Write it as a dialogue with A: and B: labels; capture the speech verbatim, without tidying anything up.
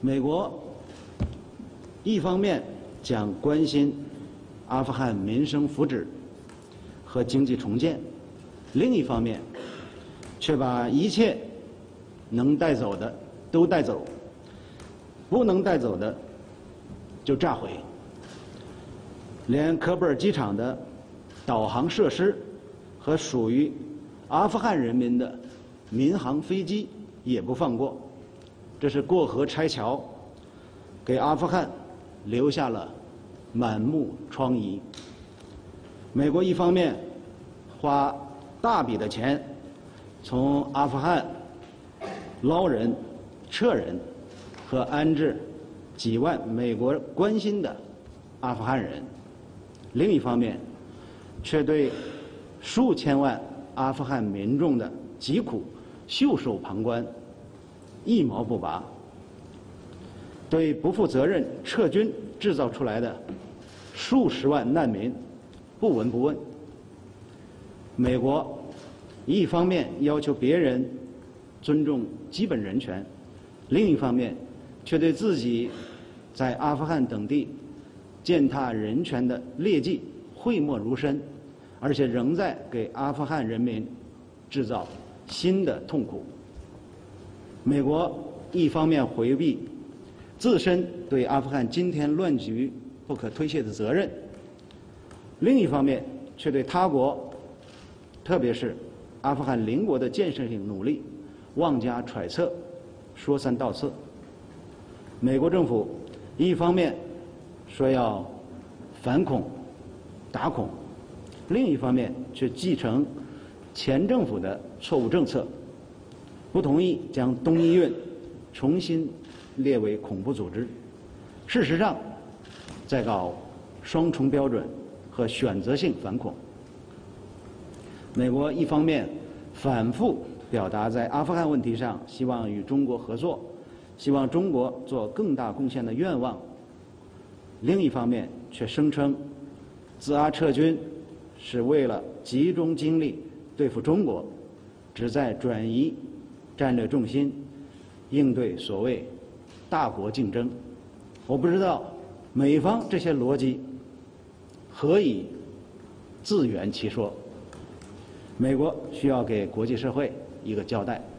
A: 美国一方面讲关心阿富汗民生福祉和经济重建，另一方面却把一切能带走的都带走，不能带走的就炸毁。连科布尔机场的导航设施和属于阿富汗人民的民航飞机也不放过，这是过河拆桥，给阿富汗留下了满目疮痍。美国一方面花大笔的钱从阿富汗捞人、撤人和安置几万美国关心的阿富汗人，另一方面却对数千万阿富汗民众的疾苦袖手旁观，一毛不拔，对不负责任撤军制造出来的数十万难民不闻不问。美国一方面要求别人尊重基本人权，另一方面却对自己在阿富汗等地践踏人权的劣迹讳莫如深，而且仍在给阿富汗人民制造新的痛苦。美国一方面回避自身对阿富汗今天乱局不可推卸的责任，另一方面却对他国，特别是阿富汗邻国的建设性努力妄加揣测、说三道四。美国政府一方面说要反恐、打恐，另一方面却继承前政府的错误政策，不同意将东伊运重新列为恐怖组织，事实上在搞双重标准和选择性反恐。美国一方面反复表达在阿富汗问题上希望与中国合作，希望中国做更大贡献的愿望，另一方面却声称自阿撤军是为了集中精力对付中国，旨在转移战略重心，应对所谓大国竞争。我不知道美方这些逻辑何以自圆其说，美国需要给国际社会一个交代。